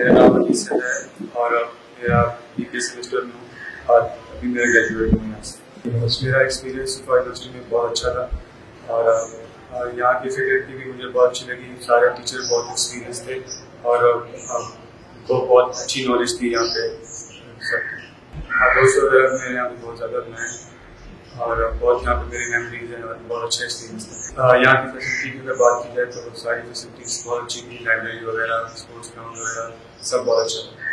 मेरा नाम अनीस है और मेरा बीके सेमेस्टर में हूँ और अभी मेरा ग्रेजुएट हूँ यहाँ से। मेरा एक्सपीरियंस सुफा यूनिवर्सिटी में बहुत अच्छा था और यहाँ की फैकल्टी भी मुझे बहुत अच्छी लगी। सारे टीचर बहुत एक्सपीरियंस थे और उनको बहुत अच्छी नॉलेज थी यहाँ पे। दोस्तों वगैरह मैंने यहाँ पे बहुत ज़्यादा बनाए और बहुत यहाँ पे मेरी मेमोरीज हैं और बहुत अच्छा एक्सपीरियंस था। यहाँ की फैसिलिटी की अगर बात की जाए तो सारी फैसिलिटीज बहुत अच्छी थी। लाइब्रेरी वगैरह, स्पोर्ट्स ग्राउंड वगैरह सब बहुत अच्छा था।